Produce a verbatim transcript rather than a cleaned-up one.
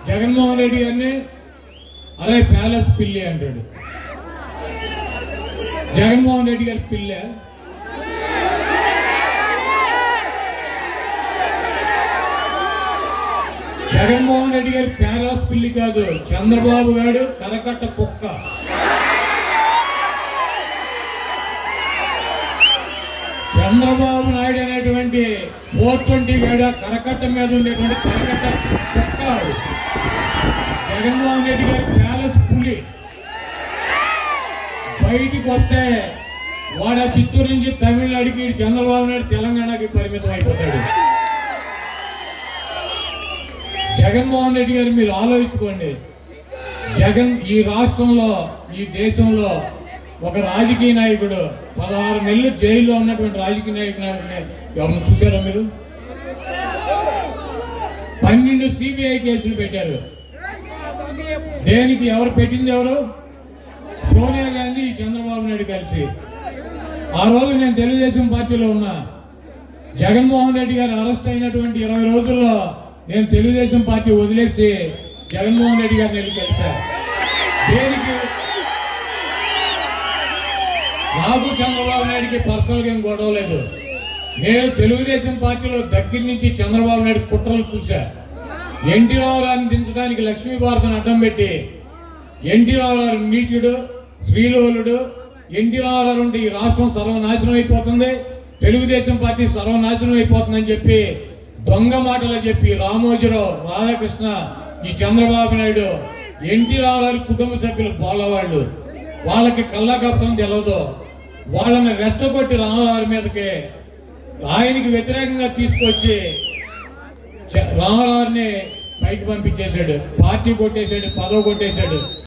జగన్మోహన్ రెడ్డి గారిని అరే ప్యాలెస్ పిల్లి అంటాడు. జగన్మోహన్ రెడ్డి గారి పిల్లే జగన్మోహన్ రెడ్డి గారి ప్యాలెస్ పిల్లి కాదు, చంద్రబాబు గారు కరకట్ట కుక్క. చంద్రబాబు నాయుడు అనేటువంటి ఫోర్ ట్వంటీ గాడ కరకట్ట మీద ఉండేటువంటి కరకట్ట కుక్క. జగన్మోహన్ రెడ్డి గారి ప్యాలెస్ పులి. బయటికి వస్తే వాడు చిత్తూరు నుంచి తమిళనాడుకి, చంద్రబాబు నాయుడు తెలంగాణకి పరిమితం అయిపోతాడు. జగన్మోహన్ రెడ్డి గారు మీరు ఆలోచించుకోండి. జగన్ ఈ రాష్ట్రంలో, ఈ దేశంలో ఒక రాజకీయ నాయకుడు పదహారు నెలలు జైల్లో ఉన్నటువంటి రాజకీయ నాయకుడు ఎవరిని చూసారా మీరు? పన్నెండు సిబిఐ కేసులు పెట్టారు. దేనికి? ఎవరు పెట్టింది? ఎవరు? సోనియా గాంధీ, చంద్రబాబు నాయుడు కలిసి. ఆ రోజు నేను తెలుగుదేశం పార్టీలో ఉన్నా. జగన్మోహన్ రెడ్డి గారు అరెస్ట్ అయినటువంటి ఇరవై రోజుల్లో నేను తెలుగుదేశం పార్టీ వదిలేసి జగన్మోహన్ రెడ్డి గారిని వెళ్ళి కలిసా. దేనికి? నాకు చంద్రబాబు నాయుడికి పర్సనల్ గా ఏం గొడవ లేదు. నేను తెలుగుదేశం పార్టీలో దగ్గర నుంచి చంద్రబాబు నాయుడు కుట్రలు చూశా. ఎన్టీ రావు గారిని దించడానికి లక్ష్మీభారతిని అడ్డం పెట్టి, ఎన్టీ రావు గారు నీచుడు, శ్రీలోలుడు, ఎన్టీ రావు గారు ఉంటే ఈ రాష్ట్రం సర్వనాశనం అయిపోతుంది, తెలుగుదేశం పార్టీ సర్వనాశనం అయిపోతుందని చెప్పి దొంగ మాటలు చెప్పి రామోజీరావు, రాధాకృష్ణ, ఈ చంద్రబాబు నాయుడు, ఎన్టీ రావు గారి కుటుంబ సభ్యులు బోలవాళ్ళు, వాళ్ళకి కళ్ళ కప్పడం తెలవదు. వాళ్ళని రెచ్చగొట్టి రామరావు మీదకి ఆయనకి వ్యతిరేకంగా తీసుకొచ్చి రామరావుని పైకి పంపించేశాడు. పార్టీ కొట్టేశాడు, పదవి కొట్టేశాడు.